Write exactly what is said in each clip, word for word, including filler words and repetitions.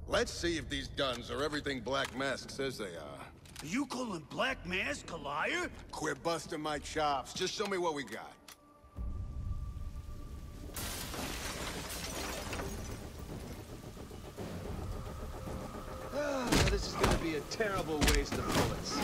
Let's see if these guns are everything Black Mask says they are. Are you calling Black Mask a liar? Quit busting my chops. Just show me what we got. Ah, this is gonna be a terrible waste of bullets.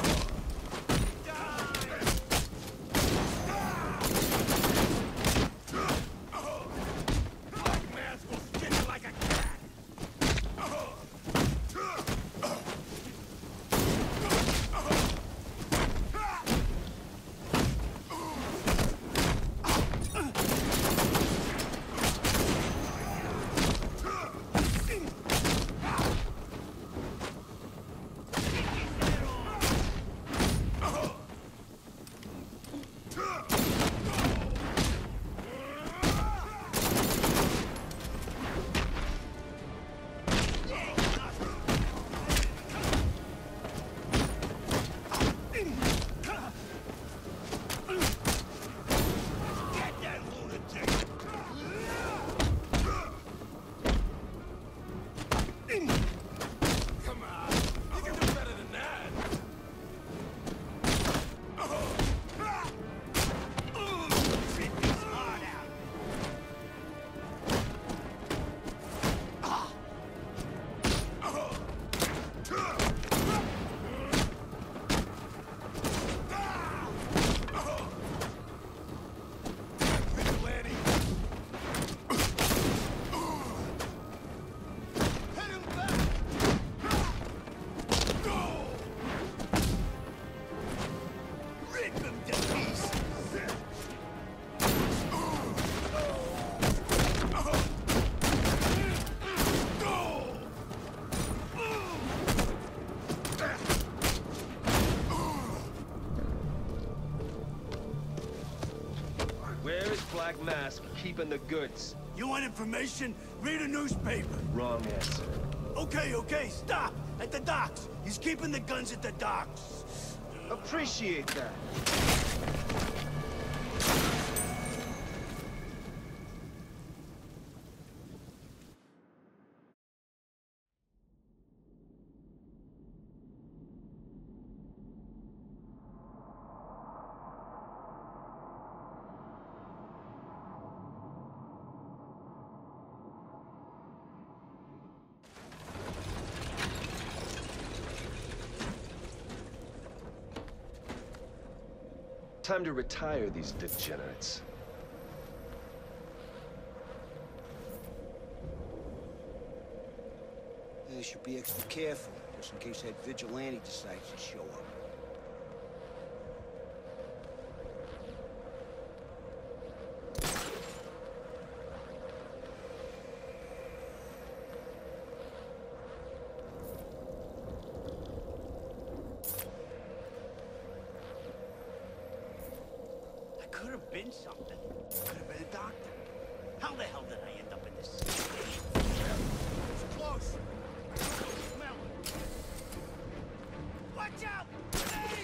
Black Mask keeping the goods. You want information? Read a newspaper. Wrong answer. Okay, okay, stop! At the docks! He's keeping the guns at the docks. Appreciate that. Time to retire these degenerates. You should be extra careful, just in case that vigilante decides to show up. Could have been something. Could have been a doctor. How the hell did I end up in this situation? It's close. Smell it. Watch out! Grenade!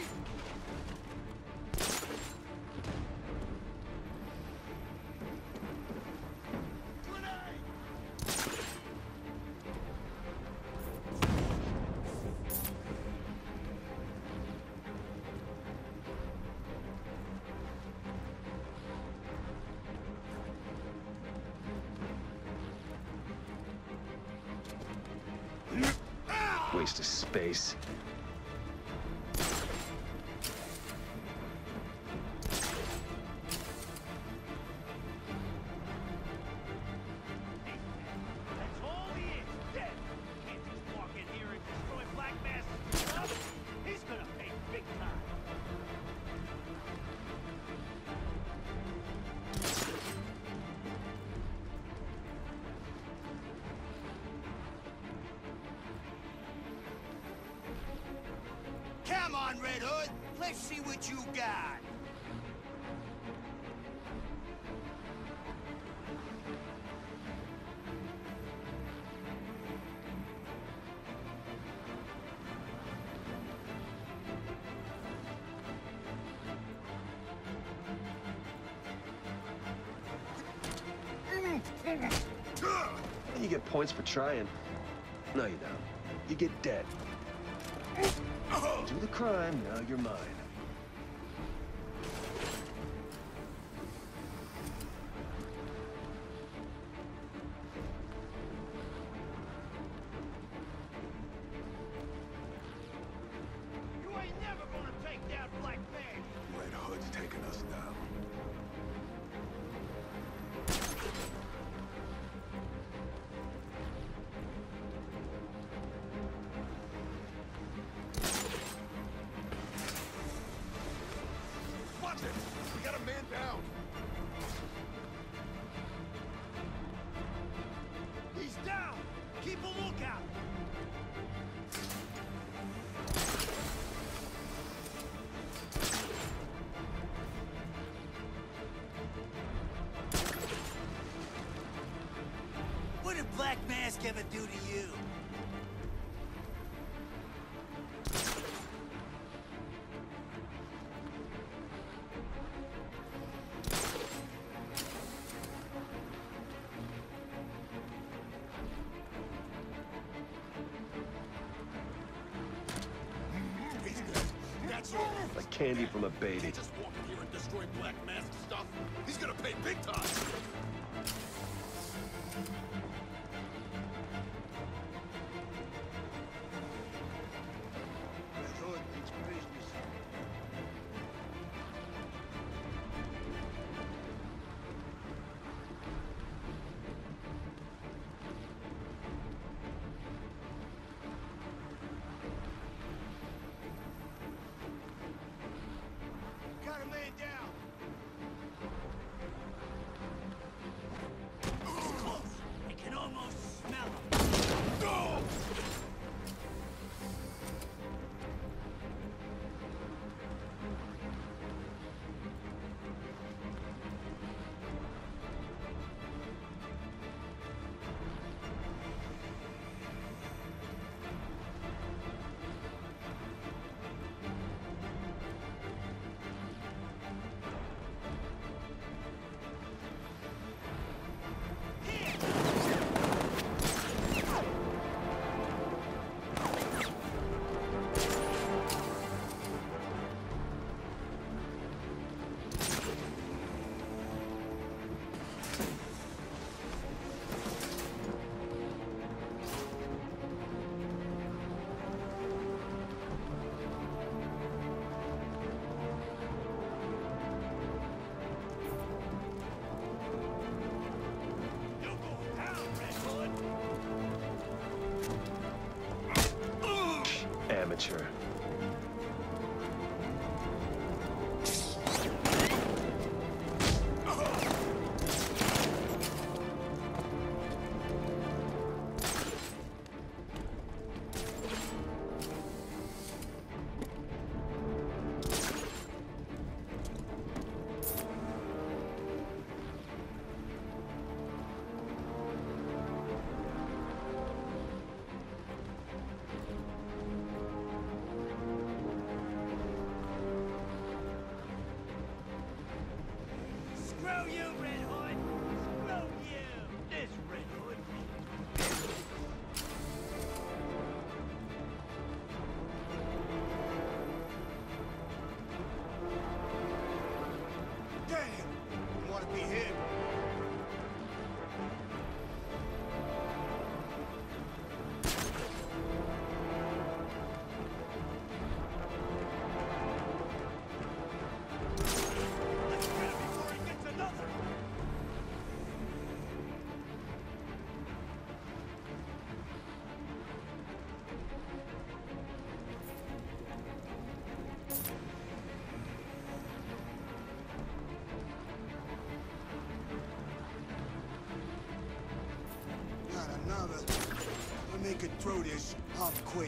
Waste of space. That's all he is, dead. Can't just walk in here and destroy Black Mask's stuff. He's gonna pay big time. Come on, Red Hood. Let's see what you got. You get points for trying. No, you don't. You get dead. Do the crime, now you're mine. You ain't never gonna take down Black Man. Red Hood's taking us down. Watch it! We got a man down! He's down. Keep a lookout. What did Black Mask ever do to you? He's good. That's all. Like candy from a baby. Can't just walk in here and destroy Black Mask stuff. He's gonna pay big time. Red Hood needs business. Got a man down. He's close. I can almost smell him. Go! You go down, Red Hood. Amateur. Screw you, Red Hood! Screw you! This Red Hood. Damn! You wanna be him? Let's get him before he gets another! Not another. If I make it through this, I'm quitting.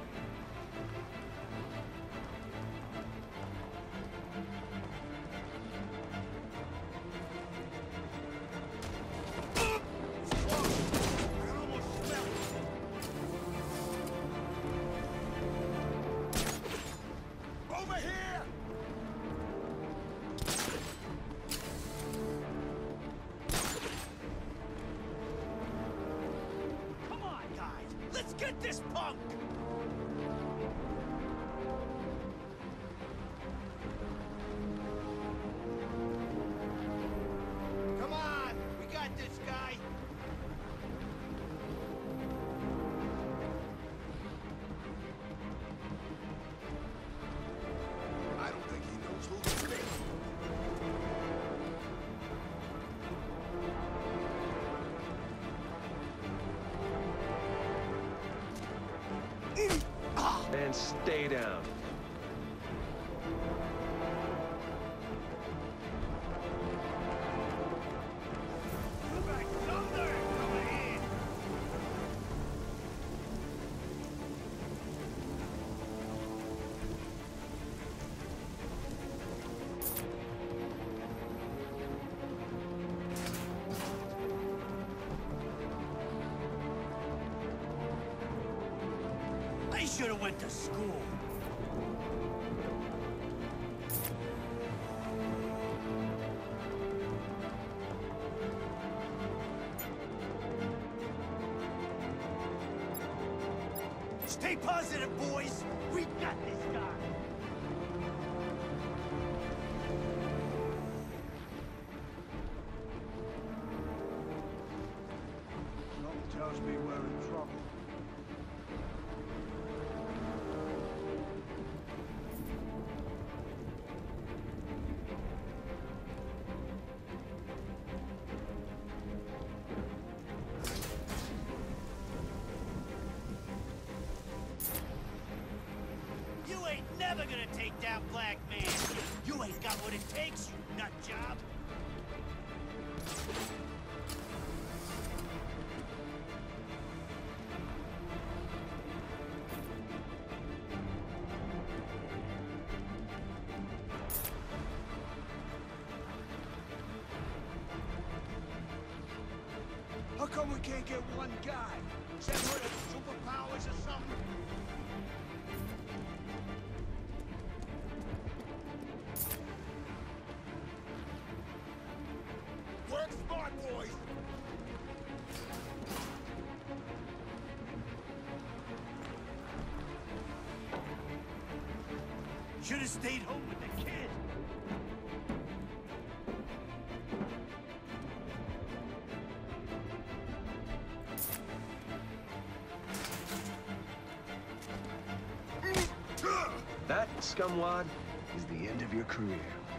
It's close. I can almost smell it. Over here! Come on, guys! Let's get this punk! Come on! We got this guy! I don't think he knows who to be. And stay down. You got thunder coming in! I should have went to school. Stay positive, boys. We got this guy. Something tells me we're in trouble. You ain't never gonna take down Black Man. You ain't got what it takes, you nut job. How come we can't get one guy? Is that heard of superpowers or something? Work smart, boys! Should have stayed home with the kid. That, scumwad, is the end of your career.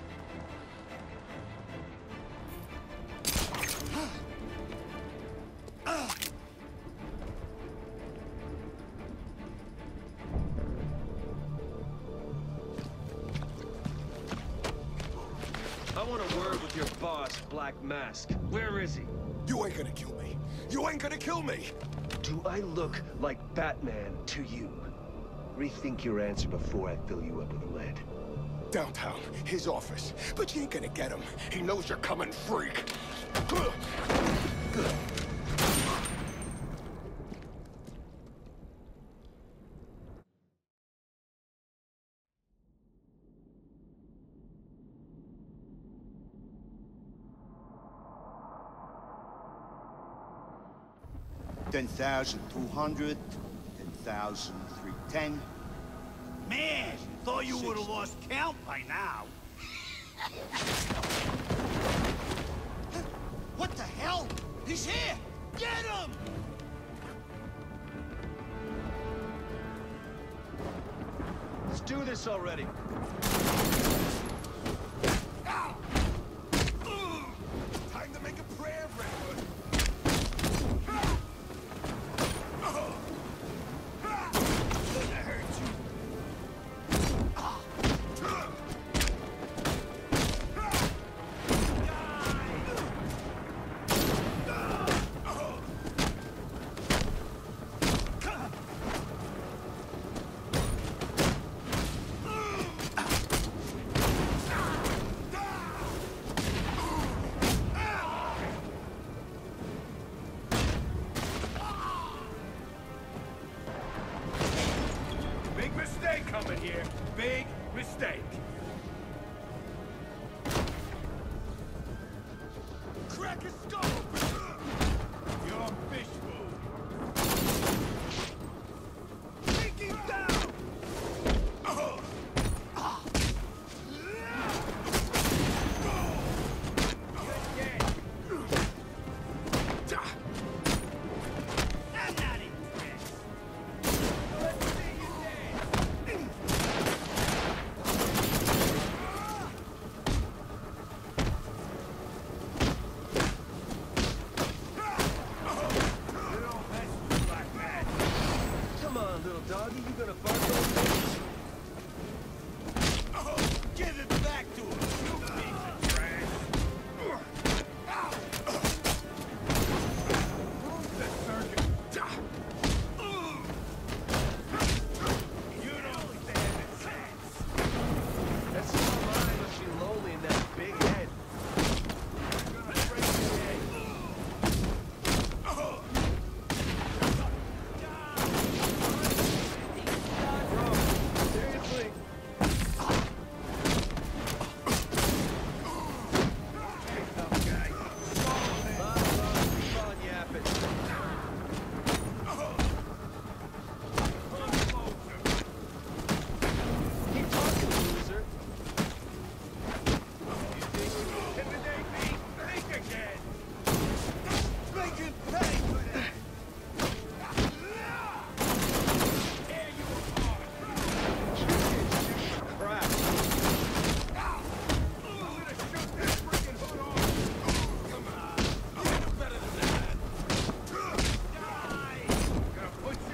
I want a word with your boss, Black Mask. Where is he? You ain't gonna kill me. You ain't gonna kill me! Do I look like Batman to you? Rethink your answer before I fill you up with lead. Downtown, his office. But you ain't gonna get him. He knows you're coming, freak! ten thousand two hundred, ten thousand three ten. Man, thought you would have lost count by now. What the hell? He's here! Get him! Let's do this already. Time to make a prayer, Redwood. Gonna hurt you. Big mistake coming here. Big mistake. Crack his skull! Your fish food. doggy, you gonna fuck those things? Give it back to him, you piece of trash! Who's the surgeon? You don't stand a chance! That small mind must be lonely in that big head. I'm gonna break your head! Bro, seriously? Hey, tough guy. Swallow him. Bob, Bob, keep on yapping. Keep talking, loser. You think you can intimidate me? Think again! Make him pay for that! Tear you apart! Crap. I'm gonna shoot that freaking hood off! Come on! You can do better than that! Die! Gonna put you...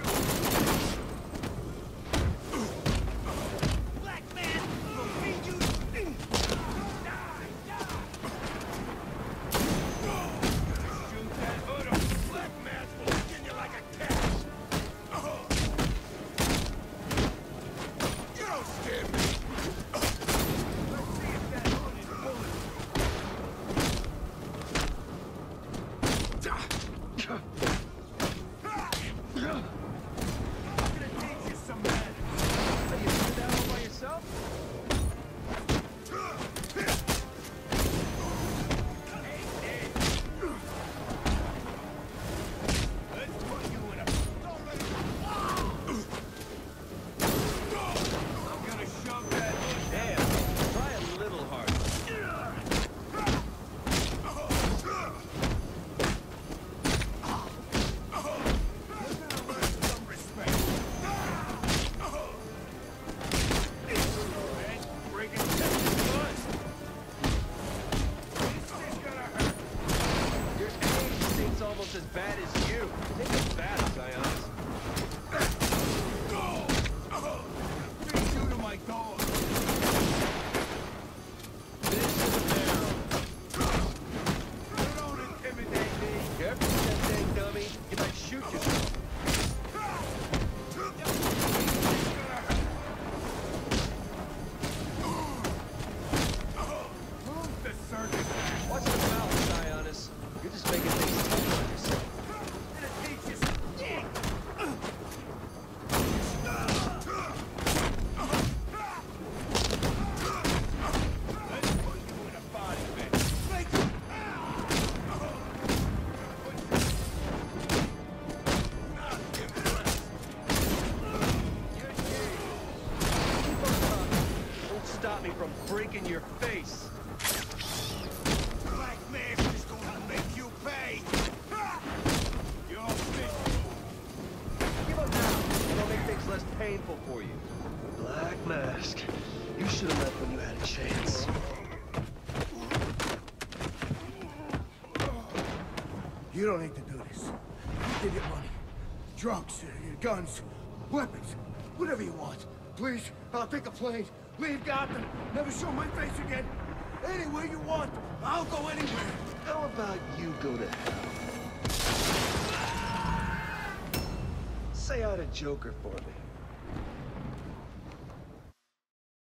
Black man! Will feed you... Die! Die! Shoot that hood off! Black mask will skin you like a cat! You don't scare me! Let's see if that hood is bulletproof! I'm gonna teach you some manners! Are you doing that all by yourself? Let's put you in a... Don't let him... I'm gonna shove that hood down. Damn. Try a little harder. You're gonna learn some respect. And break it down to us. This is gonna hurt. Your age stinks almost as bad as you. Take a bath, Sionis. Feed you to my dog. This is a barrel. You don't intimidate me. Careful with that thing, dummy. You might shoot yourself. Who's the circus act? Watch the mouth, Sionis. You're just making things tough on yourself. Gonna teach you some... Let's put you in a body bag. Make him... Keep on talking. Won't stop me from breaking your face. Black Mask is gonna make you pay! You're finished. Give up now. It'll make things less painful for you. Black Mask. You should have left when you had a chance. You don't need to do this. Give your money. Drugs, uh, your guns, weapons, whatever you want. Please, I'll take a plane, leave Gotham, never show my face again. Anywhere you want, I'll go anywhere. How about you go to hell? Say hi to Joker for me.